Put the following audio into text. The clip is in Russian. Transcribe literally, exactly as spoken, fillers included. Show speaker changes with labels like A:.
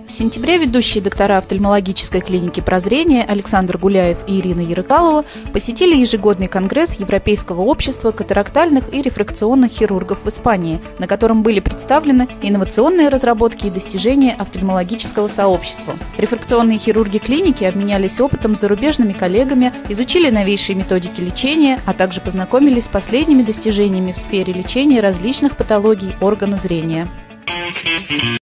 A: В сентябре ведущие доктора офтальмологической клиники «Прозрение» Александр Гуляев и Ирина Ярыкалова посетили ежегодный конгресс Европейского общества катарактальных и рефракционных хирургов в Испании, на котором были представлены инновационные разработки и достижения офтальмологического сообщества. Рефракционные хирурги клиники обменялись опытом с зарубежными коллегами, изучили новейшие методики лечения, а также познакомились с последними достижениями в сфере лечения различных патологий органа зрения.